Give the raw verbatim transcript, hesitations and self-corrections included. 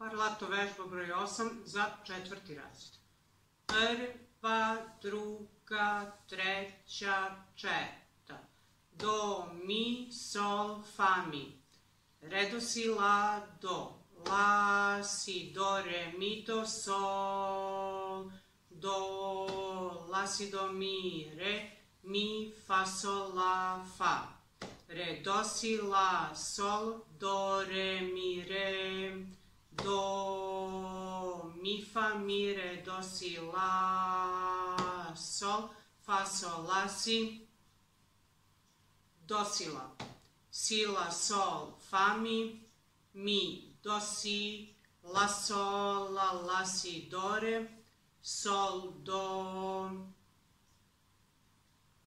Parlato vežba broj osam za četvrti razred. Prva, druga, treća, četvrta. Do, mi, sol, fa, mi. Redo, si, la, do. La, si, do, re, mi, do, sol. Do, la, si, do, mi, re. Mi, fa, sol, la, fa. Re, do, si, la, sol. Do, re, mi, re. Do, mi, fa, mi, re, do, si, la, sol, fa, sol, la, si, do, si, la, si, la, sol, fa, mi, mi, do, si, la, sol, la, la, si, do, re, sol, do,